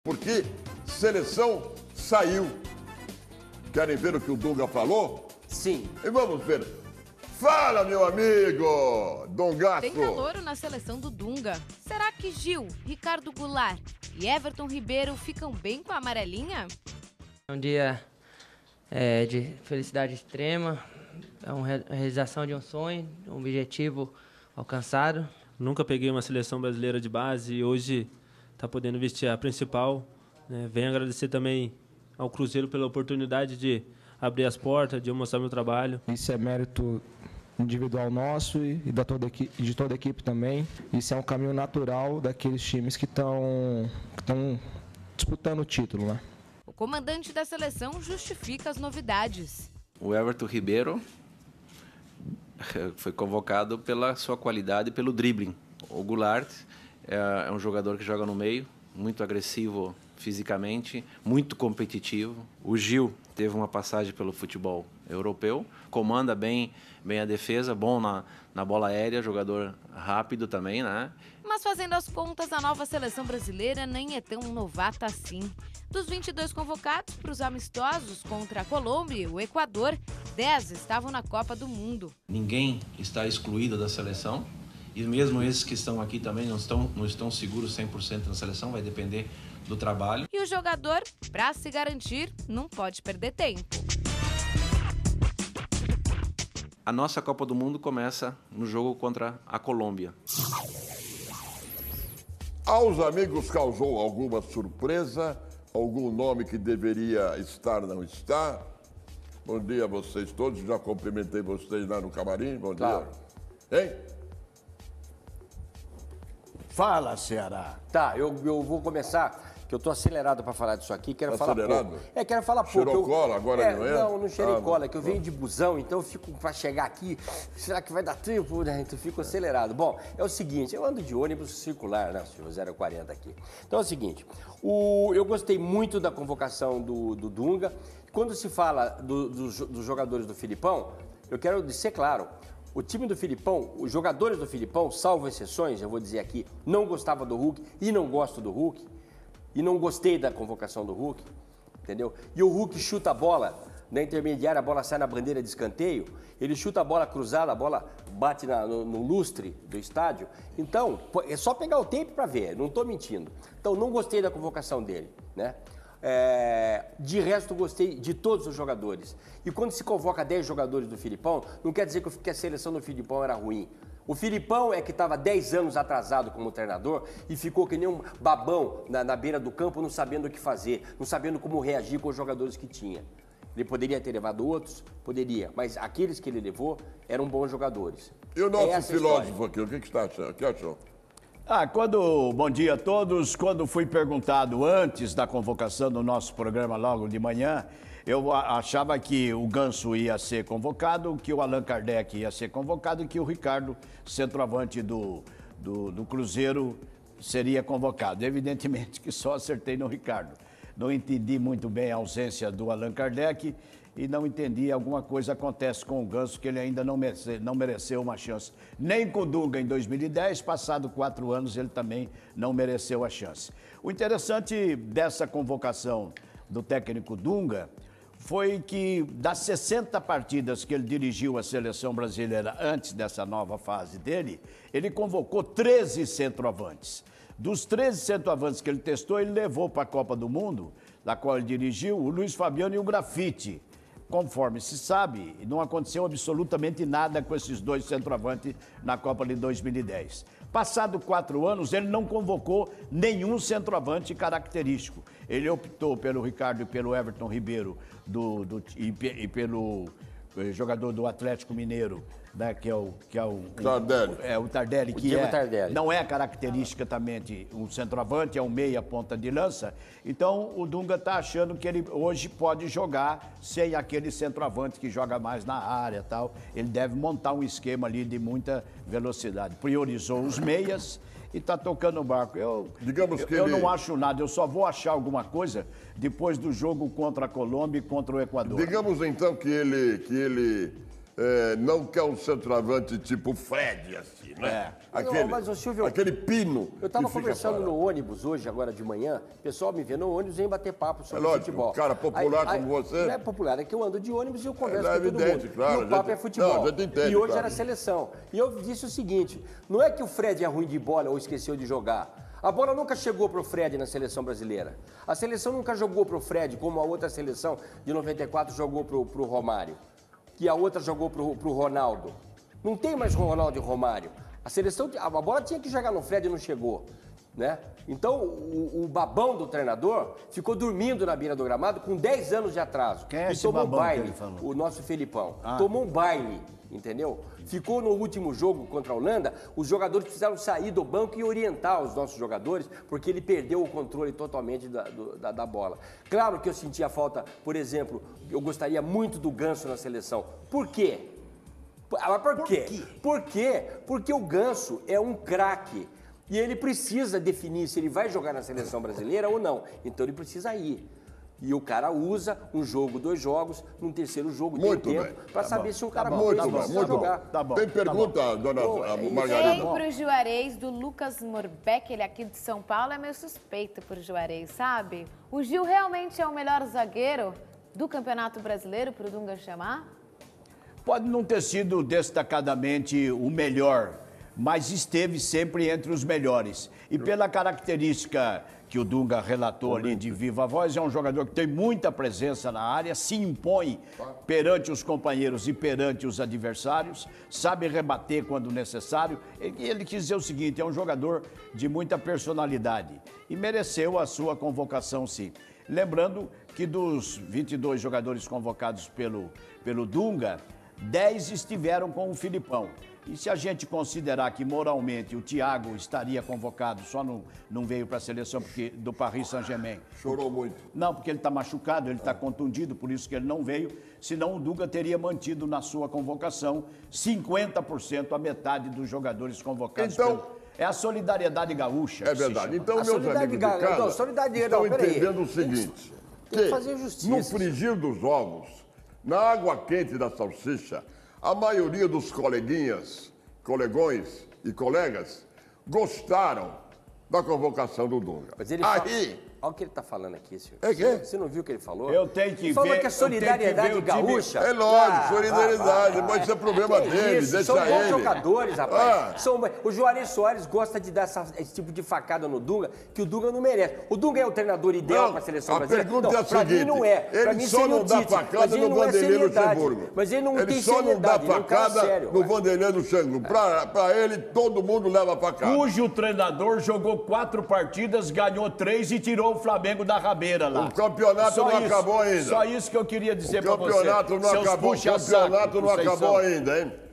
porque seleção saiu. Querem ver o que o Dunga falou? Sim. E vamos ver. Fala, meu amigo, Dongaço. Tem calouro na seleção do Dunga. Será que Gil, Ricardo Goulart e Everton Ribeiro ficam bem com a amarelinha? É um dia de felicidade extrema, é uma realização de um sonho, um objetivo alcançado. Nunca peguei uma seleção brasileira de base e hoje está podendo vestir a principal. Venho agradecer também ao Cruzeiro pela oportunidade de abrir as portas, de eu mostrar meu trabalho. Isso é mérito individual nosso e de toda a equipe também. Isso é um caminho natural daqueles times que estão disputando o título, né? O comandante da seleção justifica as novidades. O Everton Ribeiro foi convocado pela sua qualidade e pelo dribbling. O Goulart é um jogador que joga no meio, muito agressivo fisicamente, muito competitivo. O Gil teve uma passagem pelo futebol europeu, comanda bem a defesa, bom na bola aérea, jogador rápido também, né? Mas fazendo as contas, a nova seleção brasileira nem é tão novata assim. Dos 22 convocados para os amistosos contra a Colômbia e o Equador, 10 estavam na Copa do Mundo. Ninguém está excluído da seleção e mesmo esses que estão aqui também não estão seguros 100% na seleção, vai depender do trabalho. E o jogador, para se garantir, não pode perder tempo. A nossa Copa do Mundo começa no jogo contra a Colômbia. Aos amigos causou alguma surpresa? Algum nome que deveria estar, não está? Bom dia a vocês todos, já cumprimentei vocês lá no camarim, bom dia. Hein? Fala, Ceará. Tá, eu vou começar, que eu tô acelerado para falar disso aqui, quero falar acelerado? pouco. Quero falar pouco. Cheirou cola agora não é? Não cheirei cola, que eu venho de busão, então eu fico para chegar aqui, será que vai dar tempo, né? Então eu fico acelerado. Bom, é o seguinte, eu ando de ônibus circular, né, senhor, 040 aqui. Então é o seguinte, eu gostei muito da convocação do Dunga. Quando se fala dos jogadores do Filipão, eu quero ser claro, o time do Filipão, os jogadores do Filipão, salvo exceções, eu vou dizer aqui, não gostava do Hulk e não gosto do Hulk. E não gostei da convocação do Hulk, entendeu? E o Hulk chuta a bola, na intermediária a bola sai na bandeira de escanteio, ele chuta a bola cruzada, a bola bate no lustre do estádio. Então, é só pegar o tempo para ver, não estou mentindo. Então, não gostei da convocação dele, né? De resto, gostei de todos os jogadores. E quando se convoca 10 jogadores do Filipão, não quer dizer que a seleção do Filipão era ruim. O Filipão é que estava 10 anos atrasado como treinador e ficou que nem um babão na beira do campo, não sabendo o que fazer, não sabendo como reagir com os jogadores que tinha. Ele poderia ter levado outros? Poderia, mas aqueles que ele levou eram bons jogadores. E o nosso filósofo aqui, o que está achando? O que achou? Bom dia a todos. Quando fui perguntado antes da convocação do nosso programa logo de manhã, eu achava que o Ganso ia ser convocado, que o Allan Kardec ia ser convocado e que o Ricardo, centroavante do Cruzeiro, seria convocado. Evidentemente que só acertei no Ricardo. Não entendi muito bem a ausência do Allan Kardec e não entendi, alguma coisa acontece com o Ganso que ele ainda não mereceu uma chance. Nem com o Dunga em 2010, passado 4 anos, ele também não mereceu a chance. O interessante dessa convocação do técnico Dunga foi que das 60 partidas que ele dirigiu a seleção brasileira antes dessa nova fase dele, ele convocou 13 centroavantes. Dos 13 centroavantes que ele testou, ele levou para a Copa do Mundo, da qual ele dirigiu, o Luiz Fabiano e o Grafite. Conforme se sabe, não aconteceu absolutamente nada com esses dois centroavantes na Copa de 2010. Passado 4 anos, ele não convocou nenhum centroavante característico. Ele optou pelo Ricardo e pelo Everton Ribeiro e pelo jogador do Atlético Mineiro, né, que é o Tardelli. O Tardelli, que Tardelli. Não é caracteristicamente um centroavante, é um meia ponta de lança. Então o Dunga está achando que ele hoje pode jogar sem aquele centroavante que joga mais na área, tal. Ele deve montar um esquema ali de muita velocidade. Priorizou os meias e está tocando o barco. Eu não acho nada, eu só vou achar alguma coisa depois do jogo contra a Colômbia e contra o Equador. Digamos então que ele não quer um centroavante tipo Fred, assim, né? Mas, ô, Silvio, aquele pino. Eu estava conversando no ônibus hoje, agora de manhã, o pessoal me vê no ônibus e vem bater papo sobre futebol. Um cara popular como você. Não é popular, é que eu ando de ônibus e eu converso com todo evidente, mundo. claro, E o papo é futebol. Não, a gente entende, e hoje claro. era seleção. E eu disse o seguinte, não é que o Fred é ruim de bola ou esqueceu de jogar. A bola nunca chegou para o Fred na seleção brasileira. A seleção nunca jogou para o Fred como a outra seleção de 94 jogou para o Romário. Que a outra jogou para o Ronaldo. Não tem mais Ronaldo e Romário. A bola tinha que jogar no Fred e não chegou, né? Então, o babão do treinador ficou dormindo na beira do gramado com 10 anos de atraso. Quem é e esse tomou babão baile, que ele falou? o nosso Felipão. Tomou um baile, entendeu? Ficou no último jogo contra a Holanda, os jogadores precisaram sair do banco e orientar os nossos jogadores, porque ele perdeu o controle totalmente da bola. Claro que eu sentia falta, por exemplo, eu gostaria muito do Ganso na seleção. Por quê? Mas por quê? Por quê? Porque o Ganso é um craque e ele precisa definir se ele vai jogar na seleção brasileira ou não. Então ele precisa ir. E o cara usa um jogo, 2 jogos, num terceiro jogo tem tempo para saber se um cara precisa jogar. Tá bom. Tem pergunta, dona Margarida? Tem pro Juarez, do Lucas Morbeck, ele aqui de São Paulo, é meio suspeito por Juarez, sabe? O Gil realmente é o melhor zagueiro do Campeonato Brasileiro pro Dunga chamar? Pode não ter sido destacadamente o melhor, mas esteve sempre entre os melhores. E pela característica que o Dunga relatou ali de viva voz, é um jogador que tem muita presença na área, se impõe perante os companheiros e perante os adversários, sabe rebater quando necessário. Ele quis dizer o seguinte, é um jogador de muita personalidade e mereceu a sua convocação, sim. Lembrando que dos 22 jogadores convocados pelo Dunga, 10 estiveram com o Filipão. E se a gente considerar que moralmente o Thiago estaria convocado, só não veio para a seleção porque, do Paris Saint-Germain. Chorou muito. Não, porque ele está machucado, ele está contundido, por isso que ele não veio. Senão o Dunga teria mantido na sua convocação 50%, a metade dos jogadores convocados. Então, é a solidariedade gaúcha. É verdade. Então, meus amigos de Não, casa solidariedade, estão não, peraí. entendendo o seguinte, Tem que fazer justiça. no frigir dos ovos, na água quente da salsicha, a maioria dos colegões e colegas gostaram da convocação do Dunga. Mas ele olha o que ele está falando aqui, senhor. É que? Você não viu o que ele falou? Eu tenho que ele falou ver, que a solidariedade gaúcha... É lógico, solidariedade, mas isso é problema dele, isso? deixa São bons ele. jogadores, rapaz. O Juarez Soares gosta de dar esse tipo de facada no Dunga, que o Dunga não merece. O Dunga é o treinador ideal para a seleção brasileira? A pergunta é a pra seguinte, mim não é. Pra ele mim só não dá Tite, facada no Vanderlei Luxemburgo. Mas ele não tem Ele só não dá seriedade, ele é um cara facada sério. no Vanderlei Luxemburgo. Pra ele, todo mundo leva facada. Cujo treinador jogou 4 partidas, ganhou 3 e tirou o Flamengo da rabeira lá. O campeonato não acabou ainda. Só isso que eu queria dizer para você. O campeonato não acabou ainda, hein?